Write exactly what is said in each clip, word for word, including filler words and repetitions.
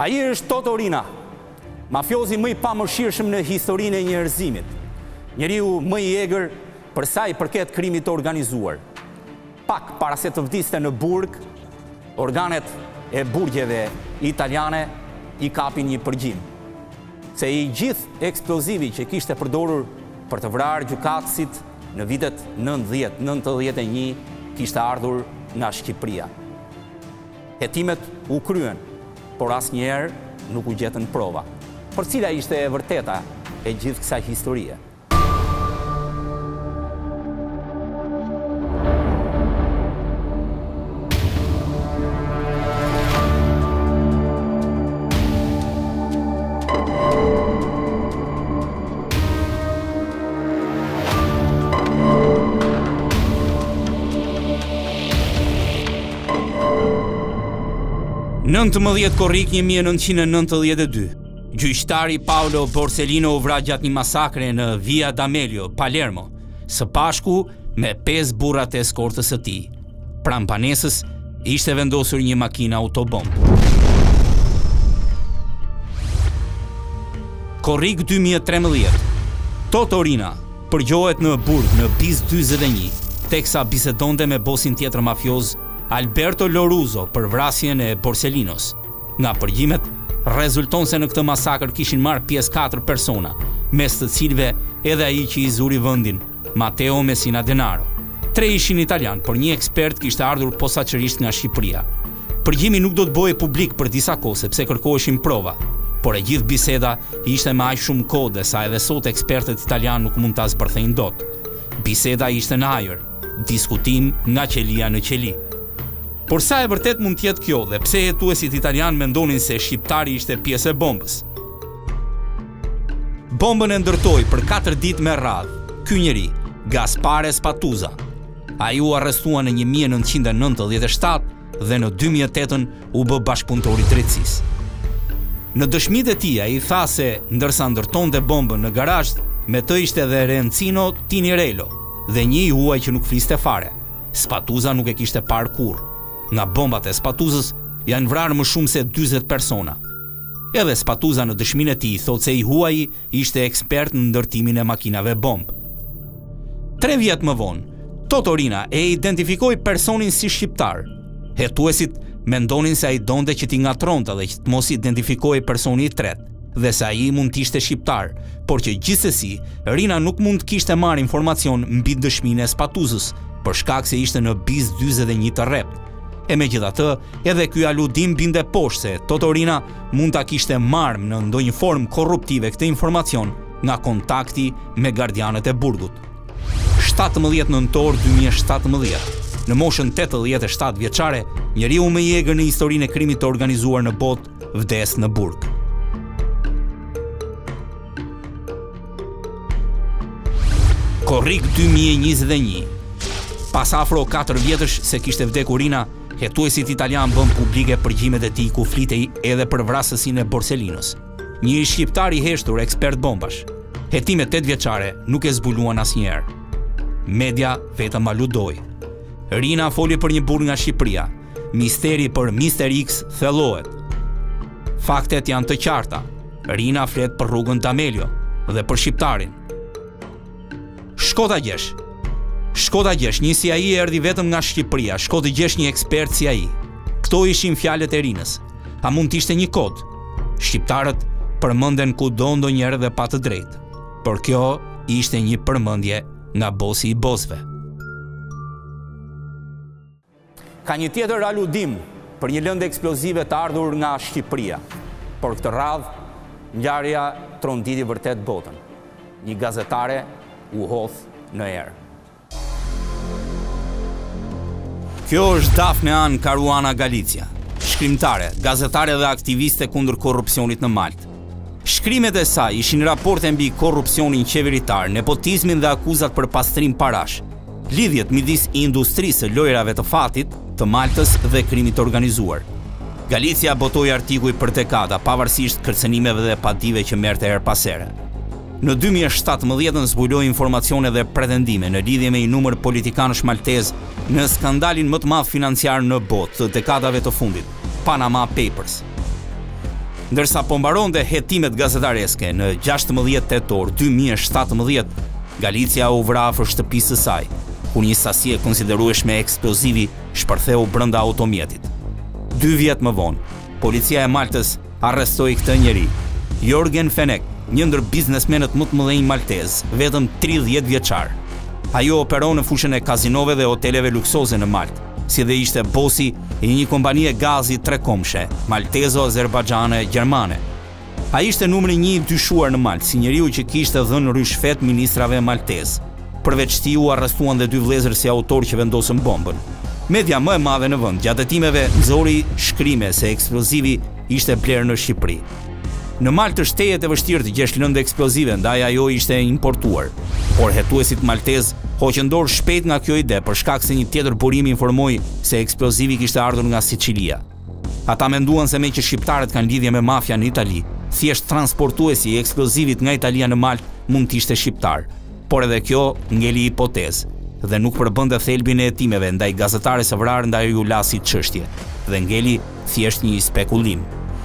Ai është Toto Riina, mafiozi më i pamëshirshëm në historinë e njerëzimit, njeriu më i egër për sa i përket krimit të organizuar. Pak para se të vdiste në burg, organet e burgjeve italiane i kapin një përgjim, se i gjithë eksplozivi që kishte përdorur për të vrarë gjykatësit në vitet nëntëdhjetë nëntëdhjetë e një kishte ardhur nga Shqipëria. Hetimet u kryen, por asnjëherë nuk u gjetën prova. Për cila ishte e vërteta e gjithë kësaj historie? nëntëmbëdhjetë korrik një mijë e nëntëqind e nëntëdhjetë e dy, gjyqtari Paolo Borsellino u vra gjatë një masakre në Via D'Amelio, Palermo, së bashku me pesë burrat e eskortës së tij. Pranë banesës ishte vendosur një makinë autobomb. Korrik dy mijë e trembëdhjetë, Toto Riina përgjohet në burg në Bis dyzet e një, teksa bisedonte me bosin tjetër mafioz Alberto Loruzo për vrasjen e Borsellinos. Nga përgjimet, rezulton se në këtë masakër kishin marrë pjesë katër persona, mes të cilëve edhe ai që i zuri vendin, Matteo Messina Denaro. Tre ishin italian, por një ekspert kishte ardhur posaçërisht nga Shqipëria. Përgjimi nuk do të bëhej publik për disa kohë sepse kërkoheshin prova, por e gjithë biseda ishte me aq shumë kode sa edhe sot ekspertët italian nuk mund ta zbërthejnë dot. Biseda ishte në ajër, diskutim nga qelia në qeli. Por sa e vërtet mund tjetë kjo dhe pse hetuesit italian mendonin se shqiptari ishte pjesë e bombës? Bombën e ndërtoi për katër ditë me radhë ky njeri, Gaspare Spatuzza. Ai u arrestua në një mijë e nëntëqind e nëntëdhjetë e shtatë dhe në dy mijë e tetën u bë bashkëpunëtor i drejtësisë. Në dëshmitë e tij ai tha se ndërsa ndërtonte bombën në garazh, me të ishte edhe Rencino Tinirello dhe një i huaj që nuk fliste fare. Spatuzza nuk e kishte parë kurrë. Nga bombat e Spatuzës janë vrarë më shumë se dyzet persona. Edhe Spatuzza në dëshminë e tij thotë se i huaji ishte ekspert në ndërtimin e makinave bomb. Tre vjet më vonë, Toto Riina e identifikoi personin si shqiptar. Hetuesit mendonin se ai donte që t'i ngatronte dhe që të mos identifikoi personi i tretë, dhe se ai mund të ishte shqiptar, por që gjithsesi Riina nuk mund të kishte marrë informacion mbi dëshminë e Spatuzës, për shkak se ishte në Bis dyzet e një të rrept. E megjithatë, edhe ky aludim binte poshtë se Toto Riina mund ta kishte marrë në ndonjë formë korruptive këtë informacion nga kontakti me gardianët e burgut. shtatëmbëdhjetë nëntor dy mijë e shtatëmbëdhjetë, në moshën tetëdhjetë e shtatë vjeçare, njeriu më i egër në historinë e krimit të organizuar në botë vdes në burg. Korrik dy mijë e njëzet e një. Pas afro katër vjetësh se kishte vdekur Riina, hetuesit italian bën publike përgjimet e tij ku flitej edhe për vrasësinë e Borsellinos. Një shqiptar i heshtur ekspert bombash. Hetimet tetë vjeçare nuk e zbuluan asnjëherë. Media vetëm aludoi. Riina foli për një burg nga Shqipëria. Misteri për mister X thellohet. Faktet janë të qarta. Riina flet për rrugën D'Amelio dhe për shqiptarin. Shko ta gjesh. Shko ta gjesh, një si ai erdhi vetëm nga Shqipëria, shko të gjesh një ekspert si ai. Kto ishin fjalët e Rinës. A mund të ishte një kod? Shqiptarët përmenden kudo ndonjëherë dhe pa të drejtë. Por kjo ishte një përmendje nga bosi i bosëve. Ka një tjetër aludim për një lëndë eksplozive të ardhur nga Shqipëria. Por këtë radhë, ngjarja tronditi vërtet botën. Një gazetare u hodh në erë. Kjo është Dafne Ann Caruana Galizia, shkrimtare, gazetare dhe aktiviste kundër korrupsionit në Maltë. Shkrimet e saj ishin raporte mbi korrupsionin qeveritar, nepotizmin dhe akuzat për pastrim parash, lidhjet midis industrisë së lojrave të fatit, të Maltës dhe krimit të organizuar. Galizia botoi artikuj për dekada, pavarësisht kërcënimeve dhe padive që merrte her pas here. Në dy mijë e shtatëmbëdhjetë zbuloi informacione dhe pretendime në lidhje me një numër politikanësh maltez në skandalin më të madh financiar në botë të dekadave të fundit, Panama Papers. Ndërsa po mbaronte hetimet gazetareske në gjashtëmbëdhjetë tetor dy mijë e shtatëmbëdhjetë, Galicia u vra afër shtëpisë së saj, kur një sasi e konsiderueshme eksplozivi shpërtheu brenda automjetit. Dy vjet më vonë, policia e Maltës arrestoi këtë njeri, Jorgen Fenek, një ndër biznesmenët më të mëdhenj maltez, vetëm tridhjetë vjeçar. Ajo operon në fushën e kazinove dhe hoteleve luksoze në Maltë, si dhe ishte bosi i një kompanie gazi trekomshe, maltezo-azerbaxhane gjermane. Ai ishte numri një i dyshuar në Maltë, si njeriu që kishte dhënë ryshfet ministrave maltez. Përveç tij u arrestuan dhe dy vëllezër si autor që vendosën bombën. Media më e madhe në vend gjatë hetimeve nxori shkrime se eksplozivi ishte blerë në Shqipëri. Në Maltë është tejet e vështirë të gjesh lëndë eksplozive, ndaj ajo ishte importuar, por hetuesit maltez hoqën dorë shpejt nga kjo ide për shkak se një tjetër burim informoi se eksplozivi kishte ardhur nga Sicilia. Ata menduan se me që shqiptarët kanë lidhje me mafia në Itali, thjesht transportuesi i eksplozivit nga Italia në Maltë mund të ishte shqiptar, por edhe kjo ngeli hipotezë dhe nuk përbënte thelbin e hetimeve ndaj gazetares së vrarë ndaj u lasi çështje dhe ngeli thjesht një spekulim.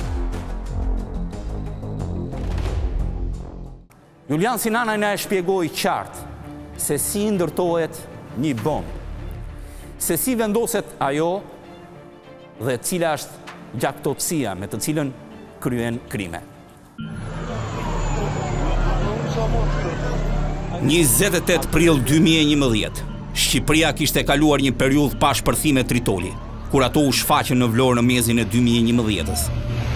Julian Sinana na e shpjegoi qartë se si ndërtohet një bombë, se si vendoset ajo dhe cila është gjaktotësia me të cilën kryen krime. njëzet e tetë prill dy mijë e njëmbëdhjetë, Shqipëria kishte kaluar një periudhë pa shpërthime tritoli, kur ato u shfaqën në Vlorë në mezin e dy mijë e njëmbëdhjetës.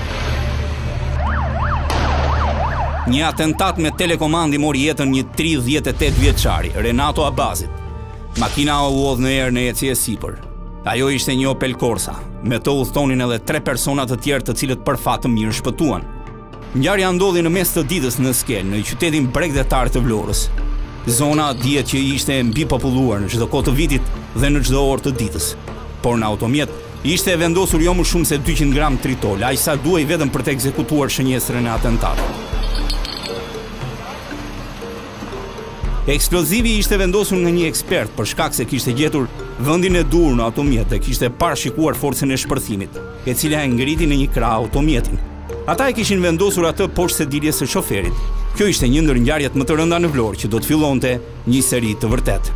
Një atentat me telekomandi mori jetën një tridhjetë e tetë vjeçari, Renato Abazit. Makina u udhë në erë në ecje sipër. Ajo ishte një Opel Corsa, me të udhtonin edhe tre persona të tjerë të cilët për fat të mirë shpëtuan. Ngjarja ndodhi në mes të ditës në Skel, në qytetin bregdetar të Vlorës. Zona dihet që ishte mbi populluar në çdo kohë të vitit dhe në çdo orë të ditës. Por në automjet ishte e vendosur jo më shumë se dyqind gram tritol, aq sa duhej vetëm për të ekzekutuar shënjesën e atentatit. Eksplozivi ishte vendosur nga një ekspert për shkak se kishte gjetur vendin e dur në automjet dhe kishte parashikuar forcën e shpërthimit, e cila e ngriti në një krah automjetin. Ata e kishin vendosur atë poshtë sediljes së shoferit. Kjo ishte një ndër ngjarjet më të rënda në Vlorë që do të fillonte një seri të vërtetë.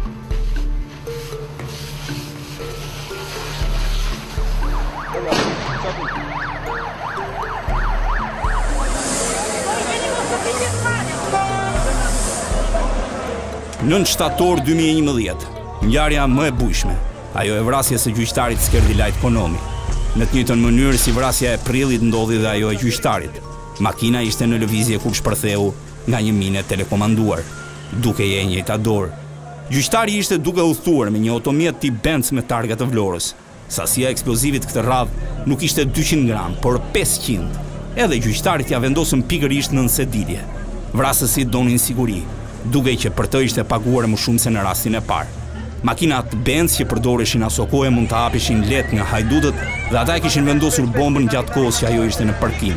nëntë shtator dy mijë e njëmbëdhjetë, ngjarja më e bujshme, ajo e vrasjes së gjyqtarit Skerdilajt Konomi. Në të njëjtën mënyrë si vrasja e prillit ndodhi dhe ajo e gjyqtarit. Makina ishte në lëvizje kur shpërtheu nga një minë telekomanduar, duke e njëjta dorë. Gjyqtari ishte duke udhëtuar me një automjet tip Benz me targa të Vlorës. Sasia e eksplozivit këtë radhë nuk ishte dyqind gram, por pesëqind. Edhe gjyqtarit ja vendosën pikërisht nën sedilje. Vrasësit donin siguri, duke që për të ishte paguar më shumë se në rastin e parë. Makinat Benz që përdoreshin aso kohë mund të hapishin lehtë nga hajdutët dhe ata e kishin vendosur bombën gjatë kohës që ajo ishte në parkim.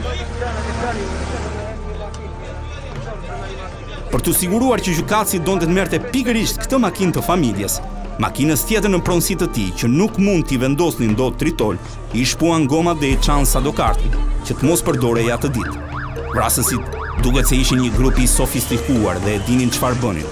Për të siguruar që gjykatësi donte të merrte pikërisht këtë makinë të familjes, makinës tjetër në pronësi të tij që nuk mund t'i vendosnin dot tritol, i shpuan gomat dhe i çan sadokartin, që të mos përdorej atë ditë. Vrasësit duket se ishin një grup i sofistikuar dhe e dinin çfarë bënin.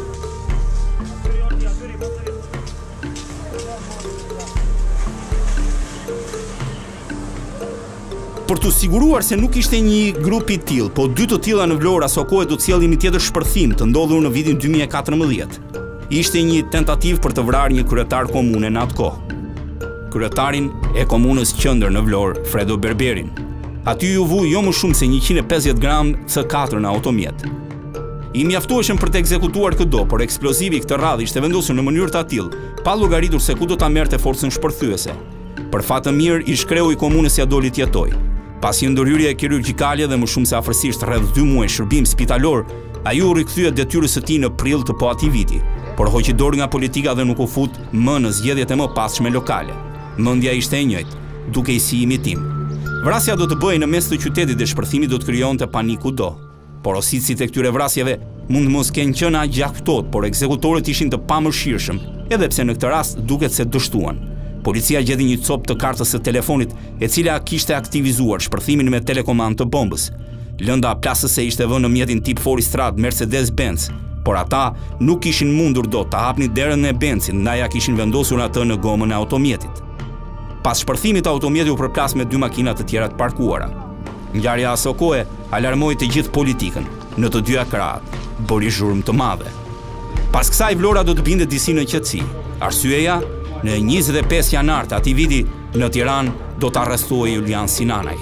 Për të siguruar se nuk ishte një grup i tillë, po dy të tilla në Vlorë aso kohë do të sjellin një tjetër shpërthim të ndodhur në vitin dy mijë e katërmbëdhjetë. Ishte një tentativë për të vrarë një kryetar komune në atë kohë. Kryetarin e komunës qendër në Vlorë, Fredo Berberin. Aty ju vu jo më shumë se njëqind e pesëdhjetë gram C katër në automjet. I mjaftueshëm për të ekzekutuar këdo, por eksplozivi këtë radhë ishte vendosur në mënyrë të tillë, pa llogaritur se ku do ta merrte forcën shpërthyese. Për fat të mirë, i shkreu i komunës ja doli të jetojë. Pas një ndërhyrje kirurgjikale dhe më shumë se afërsisht rreth dy muaj shërbim spitalor, ai u rikthye detyrës së tij në prill të po atij viti, por hoqi dorë nga politika dhe nuk u fut më në zgjedhjet e mëpasshme lokale. Mendja ishte e njëjtë, duke i si imitim. Vrasja do të bëhej në mes të qytetit dhe shpërthimi do të krijonte panik kudo. Porositësit e këtyre vrasjeve mund mos kenë qenë aq gjaktot, por ekzekutorët ishin të pamëshirshëm, edhe pse në këtë rast duket se dështuan. Policia gjeti një copë të kartës së telefonit e cila kishte aktivizuar shpërthimin me telekomand të bombës. Lënda plasëse ishte vënë në mjetin tip Forestrat Mercedes-Benz, por ata nuk kishin mundur dot të hapnin derën e Benzit, ndaj ja kishin vendosur atë në gomën e automjetit. Pas shpërthimit, automjeti u përplas me dy makina të tjera të parkuara. Ngjarja aso kohe alarmoi të gjithë politikën. Në të dyja krahat bëri zhurmë të madhe. Pas kësaj Vlora do të bindet disi në qetësi. Arsyeja, në njëzet e pesë janar të atij viti në Tiranë do të arrestohej Julian Sinanaj.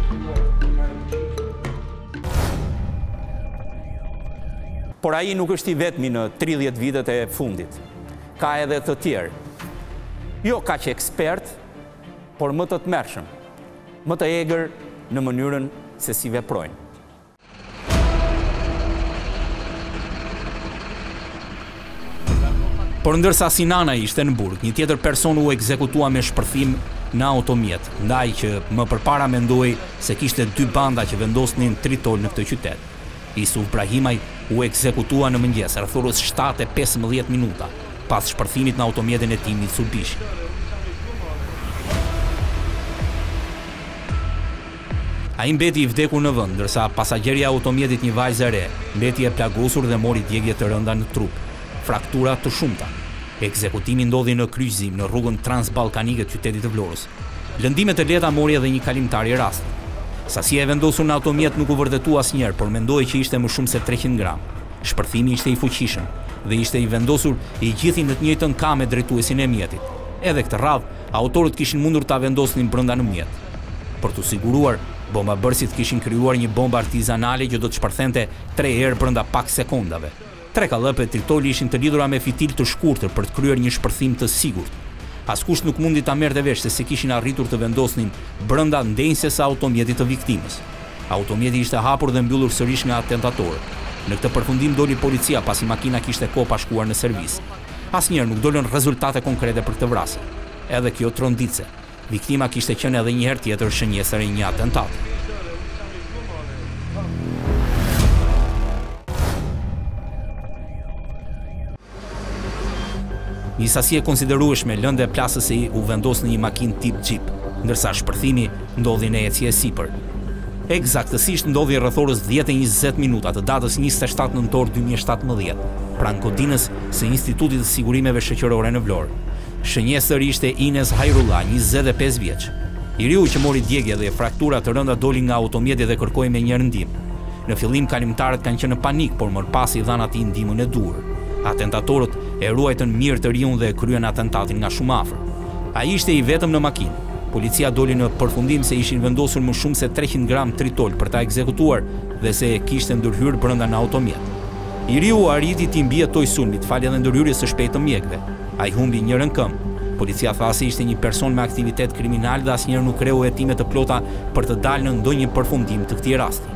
Por ai nuk është i vetmi në tridhjetë vitet e fundit. Ka edhe të tjerë. Jo kaq ekspert, por më të tmerrshëm, më të egër në mënyrën se si veprojnë. Por ndërsa Sinana ishte në burg, një tjetër person u ekzekutua me shpërthim në automjet, ndaj që më përpara mendoi se kishte dy banda që vendosnin tritol në këtë qytet. Isuf Brahimaj u ekzekutua në mëngjes rreth orës shtatë e pesëmbëdhjetë minuta, pas shpërthimit në automjetin e tij Mitsubishi. Ai mbeti i vdekur në vend, ndërsa pasagjeri i automjetit, një vajzë e re, mbeti e plagosur dhe mori djegje të rënda në trup, fraktura të shumta. Ekzekutimi ndodhi në kryqëzim në rrugën transballkanike të qytetit të Vlorës. Lëndime të lehta mori edhe një kalimtar i rastit. Sasia e vendosur në automjet nuk u vërtetua asnjëherë, por mendohej që ishte më shumë se treqind gram. Shpërthimi ishte i fuqishëm dhe ishte i vendosur i gjithi në të njëjtën kamë drejtuesin e mjetit. Edhe këtë radhë, autorët kishin mundur ta vendosnin brenda në mjet. Për të siguruar, bombabërësit kishin krijuar një bombë artizanale që do të shpërthente tre herë brenda pak sekondave. Tre kallëpe tritoli ishin të lidhura me fitil të shkurtër për të kryer një shpërthim të sigurt. Askush nuk mundi ta merrte vesh se si kishin arritur të vendosnin brenda ndenjëses së automjetit të viktimës. Automjeti ishte hapur dhe mbyllur sërish nga atentatorët. Në këtë përfundim doli policia pasi makina kishte kohë pa shkuar në servis. Asnjëherë nuk dolën rezultate konkrete për këtë vrasje. Edhe kjo tronditse. Viktima kishte qenë edhe një herë tjetër shënjestar e një atentati. Një sasi e konsiderueshme lënde e plasës se i u vendos në një makinë tip Jeep, ndërsa shpërthimi ndodhi në ecje e sipër. Eksaktësisht ndodhi rreth orës dhjetë e njëzet minuta të datës njëzet e shtatë nëntor dy mijë e shtatëmbëdhjetë, pranë kodinës së Institutit të Sigurimeve Shoqërore në Vlorë. Shënjestër ishte Ines Hajrullah, njëzet e pesë vjeç. I riu që mori djegje dhe fraktura të rënda doli nga automjeti dhe kërkoi me një ndihmë. Në fillim kalimtarët kanë qenë në panik, por më pas i dhan atij ndihmën e duhur. Atentatorët e ruajtën mirë të riun dhe e kryen atentatin nga shumë afër. Ai ishte i vetëm në makinë. Policia doli në përfundim se ishin vendosur më shumë se treqind gram tritol për ta ekzekutuar dhe se kishte ndërhyrë brenda në automjet. I riu arriti të mbijetoj sulmit falë edhe ndërhyrjes së shpejtë të mjekëve. Ai humbi njërin këmbë. Policia tha se ishte një person me aktivitet kriminal dhe asnjëherë nuk kreu hetime të plota për të dalë në ndonjë përfundim të këtij rasti.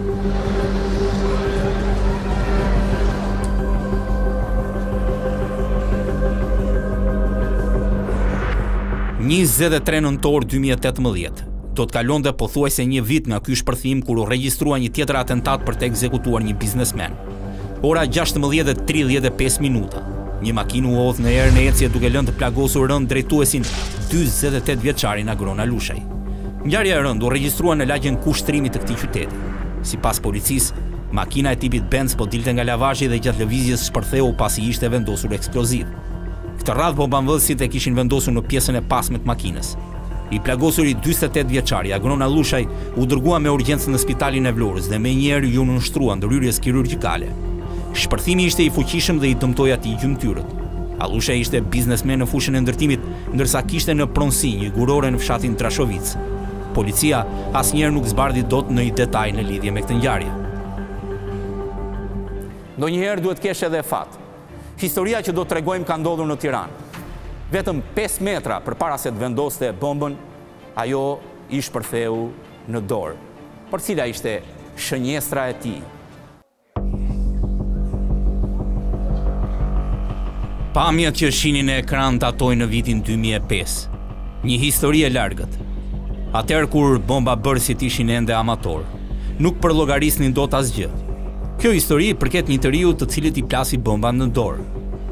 njëzet e tre nëntor dy mijë e tetëmbëdhjetë. Do të kalonte pothuajse një vit nga ky shpërthim kur u regjistrua një tjetër atentat për të ekzekutuar një biznesmen. Ora gjashtëmbëdhjetë e tridhjetë e pesë minuta. Një makinë u hodh në erë në ecje duke lënë të plagosur rënd drejtuesin dyzet e tetë vjeçarin Agrona Lushaj. Ngjarja e rënd u regjistrua në lagjen kushtrimi të këtij qyteti. Sipas policisë, makina e tipit Benz po dilte nga lavazhi dhe gjatë lëvizjes shpërtheu pasi ishte vendosur eksploziv. Këtë radhë bombamvëllësit e kishin vendosur në pjesën e pasme të makinës. I plagosuri dyzet e tetë vjeçari Agrona Lushaj u dërgua me urgjencë në spitalin e Vlorës dhe menjëherë ju nënshtrua ndërhyrjes kirurgjikale. Shpërthimi ishte i fuqishëm dhe i dëmtoi atij gjymtyrët. Allushaj ishte biznesmen në fushën e ndërtimit, ndërsa kishte në pronësi një gurore në fshatin Trashovic. Policia asnjëherë nuk zbardhi dot në një detaj në lidhje me këtë ngjarje. Ndonjëherë duhet kesh edhe fat. Historia që do të tregojmë ka ndodhur në Tiranë. Vetëm pesë metra përpara se të vendoste bombën, ajo i shpërtheu në dorë, për cila ishte shënjestra e tij. Pamjet që shihni në ekran datojnë në vitin dy mijë e pesë. Një histori e largët. Atëherë kur bombabërësit ishin ende amator, nuk përllogarisnin dot asgjë. Kjo histori përket një të riu të cilit i plasi bomba në dorë.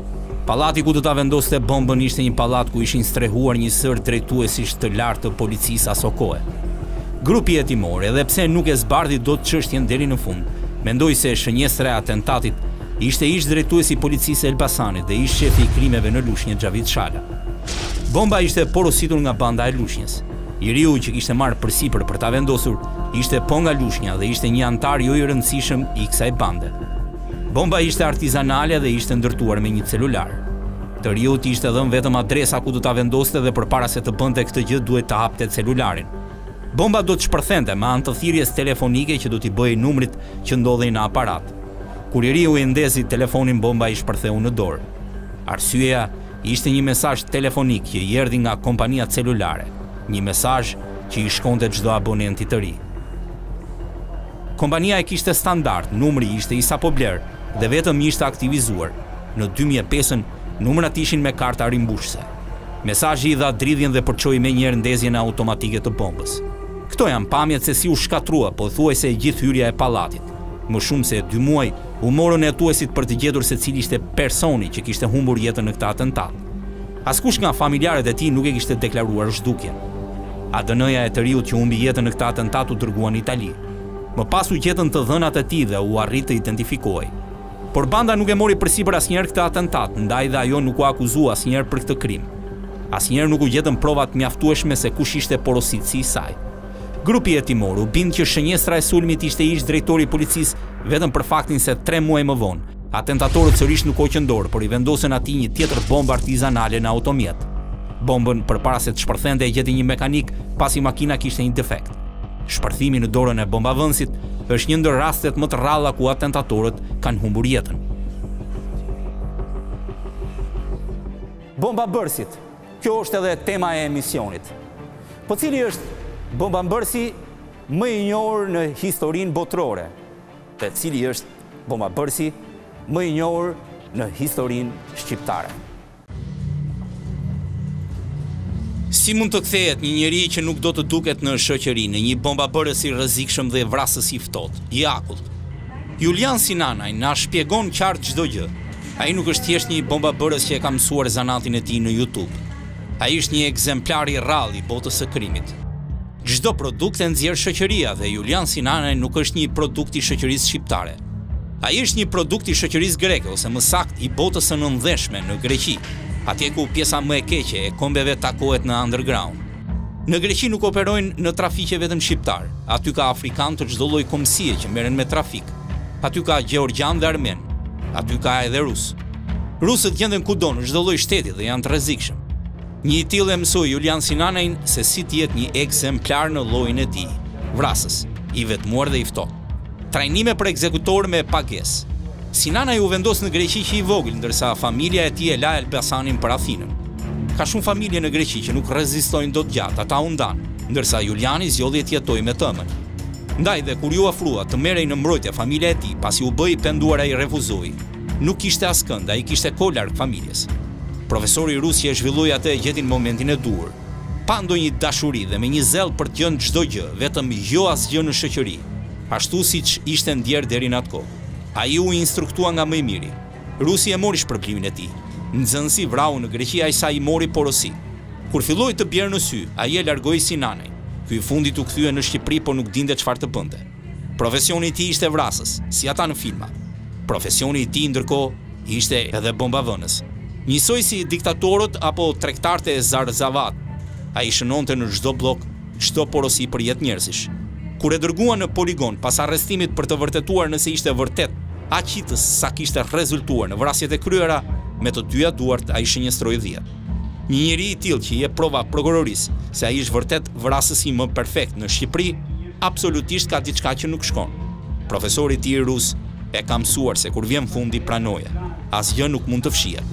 Pallati ku do ta vendoste bombën ishte një pallat ku ishin strehuar një sër drejtuesish të lartë të policisë aso kohe. Grupi hetimor, edhe pse nuk e zbardhi dot çështjen deri në fund, mendoi se shënjestra e atentatit ishte ish drejtuesi i policisë Elbasanit dhe ish shefi i krimeve në Lushnjë Xhavid Shala. Bomba ishte porositur nga banda e Lushnjës. Njeriu që kishte marrë përsipër për ta vendosur ishte po nga Lushnja dhe ishte një antar jo i rëndësishëm i kësaj bande. Bomba ishte artizanale dhe ishte ndërtuar me një celular. Të riut ishte dhënë vetëm adresa ku do ta vendoste dhe përpara se të bënte këtë gjë duhet të hapte celularin. Bomba do të shpërthente me anë të thirrjes telefonike që do t'i bëjë numrit që ndodhej në aparat. Kur njeriu i ndezi telefonin, bomba i shpërtheu në dorë. Arsyeja ishte një mesazh telefonik që i erdhi nga kompania celulare, një mesazh që i shkonte çdo abonenti të ri. Kompania e kishte standard, numri ishte i sapo bler dhe vetëm ishte aktivizuar. Në dy mijë e pesë numrat ishin me karta rimbushse. Mesazhi i dha dridhjen dhe përçoi menjëherë ndezjen automatike të bombës. Këto janë pamjet se si u shkatrua pothuajse e gjithë hyrja e pallatit. Më shumë se dy muaj u morën hetuesit për të gjetur se cili ishte personi që kishte humbur jetën në këtë atentat. Askush nga familjarët e tij nuk e kishte deklaruar zhdukjen. A D N-ja e të riut që humbi jetën në këtë atentat u dërgua në Itali. Më pas u gjetën të dhënat e tij dhe u arrit të identifikohej. Por banda nuk e mori përsipër asnjëherë këtë atentat, ndaj dhe ajo nuk u akuzua asnjëherë për këtë krim. Asnjëherë nuk u gjetën provat mjaftueshme se kush ishte porositësi i saj. Grupi hetimor u bind që shënjestra e sulmit ishte ish drejtori i policisë vetëm për faktin se tre muaj më vonë, atentatorët sërish nuk hoqën dorë, por i vendosën atij një tjetër bombë artizanale në automjet. Bombën përpara se të shpërthente e gjeti një mekanik pasi makina kishte një defekt. Shpërthimi në dorën e bombavënësit është një ndër rastet më të rralla ku atentatorët kanë humbur jetën. Bombabërësit. Kjo është edhe tema e emisionit. Po cili është bombabërësi më i njohur në historinë botërore? Dhe cili është bombabërësi më i njohur në historinë shqiptare? Si mund të kthehet një njeri që nuk do të duket në shoqëri në një bombabërës i rrezikshëm dhe vrasës i ftohtë, i akullt? Julian Sinanaj na shpjegon qartë çdo gjë. Ai nuk është thjesht një bombabërës që e ka mësuar zanatin e tij në YouTube. Ai është një ekzemplar i rrallë i botës së krimit. Çdo produkt e nxjerr shoqëria dhe Julian Sinanaj nuk është një produkt i shoqërisë shqiptare. Ai është një produkt i shoqërisë greke ose më saktë i botës së nëndheshme në Greqi. Atje ku pjesa më e keqe e kombeve takohet në underground. Në Greqi nuk operojnë në trafiqe vetëm shqiptar. Aty ka afrikan të çdo lloj komsie që merren me trafik. Aty ka gjeorgjan dhe armen. Aty ka edhe rus. Rusët gjenden kudo në çdo lloj shteti dhe janë të rrezikshëm. Një i tillë e mësoi Julian Sinanajin se si të jetë një ekzemplar në llojin e tij, vrasës, i vetmuar dhe i ftohtë. Trajnime për ekzekutor me pagesë. Sinanaj u vendos në Greqi që i vogël, ndërsa familja e tij e la Elbasanin për Athinën. Ka shumë familje në Greqi që nuk rezistojnë dot gjatë, ata u ndan, ndërsa Juliani zgjodhi të jetojë me tëmën. Ndaj dhe kur ju ofrua të merrej në mbrojtje familja e tij, pasi u bë i penduar ai refuzoi. Nuk kishte askënd, ai kishte kohë larg familjes. Profesori rus që e zhvilloi atë e gjeti në momentin e duhur. Pa ndonjë dashuri dhe me një zell për të qenë çdo gjë, vetëm jo asgjë në shoqëri, ashtu siç ishte ndjer deri në atë kohë. Ai u instruktua nga më i miri. Rusi e mori shpërblimin e tij. Nxënësi vrau në Greqi, ai sa i mori porosi. Kur filloi të bjerë në sy, ai e largoi Sinanaj. Ky i fundit u kthye në Shqipëri, por nuk dinte çfarë të bënte. Profesioni i tij ishte vrasës, si ata në filma. Profesioni i tij ndërkohë ishte edhe bombavënës. Njësoj si diktatorët apo tregtarët e Zarzavat. Ai shënonte në çdo blok, çdo porosi për jetë njerëzish. Kur e dërguan në poligon pas arrestimit për të vërtetuar nëse ishte vërtet aqitës sa kishte rezultuar në vrasjet e kryera, me të dyja duart ai shënjestroi dhjetë. Një njeri i tillë që jep prova prokurorisë se ai është vërtet vrasësi më perfekt në Shqipëri, absolutisht ka diçka që nuk shkon. Profesori i tij rus e ka mësuar se kur vjen fundi pranoje, asgjë nuk mund të fshihet.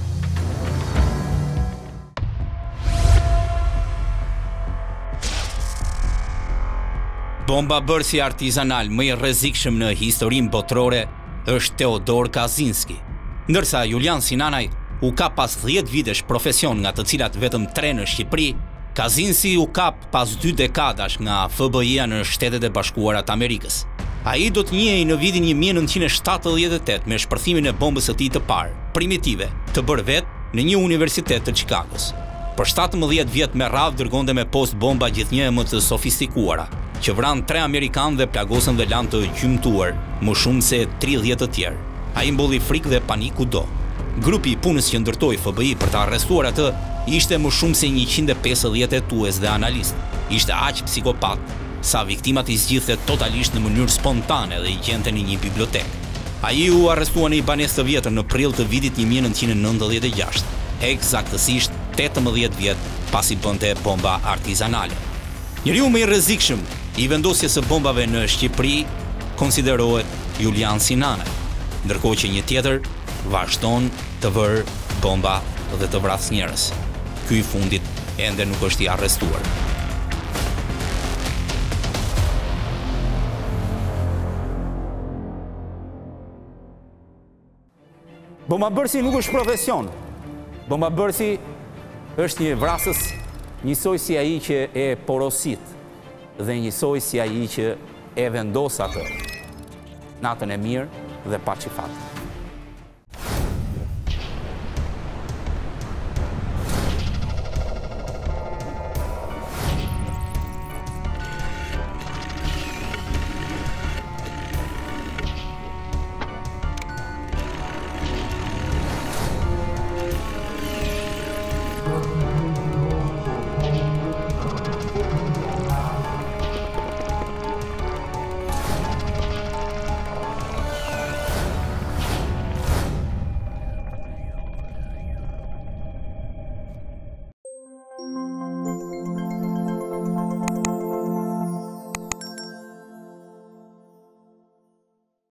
Bombabërësi artizanal më i rrezikshëm në historinë botërore është Teodor Kaczynski, ndërsa Julian Sinanaj u kap pas dhjetë vitesh profesion nga të cilat vetëm tre në Shqipëri, Kaczynski u kap pas dy dekadash nga F B I-a në Shtetet e Bashkuara të Amerikës. Ai do të njihej në vitin një mijë e nëntëqind e shtatëdhjetë e tetë me shpërthimin e bombës së tij të parë, primitive, të bërë vetë në një universitet të Chicagos. Për shtatëmbëdhjetë vjet me radhë dërgonte me post bomba gjithnjë më të sofistikuara, që vranë tre amerikanë dhe plagosën dhe lanë të gjymtuar më shumë se tridhjetë të tjerë. Ai mbolli frikë dhe panik kudo. Grupi i punës që ndërtoi F B I për të arrestuar atë ishte më shumë se njëqind e pesëdhjetë hetues dhe analistë. Ishte aq psikopat sa viktimat i zgjidhte totalisht në mënyrë spontane dhe i gjente në një bibliotekë. Ai u arrestua në një banesë të vjetër në prill të vitit një mijë nëntëqind e nëntëdhjetë e gjashtë, eksaktësisht tetëmbëdhjetë vjet pasi bënte bomba artizanale. Njeriu më i rrezikshëm i vendosjes së bombave në Shqipëri konsiderohet Julian Sinane, ndërkohë që një tjetër vazhdon të vërë bomba dhe të vrasë njerëz. Ky i fundit ende nuk është i arrestuar. Bombabërsi nuk është profesion. Bombabërsi është një vrasës njësoj si ai që e porosit dhe njësoj si ai që e vendos atë natën e mirë dhe pa çifat. Thank you.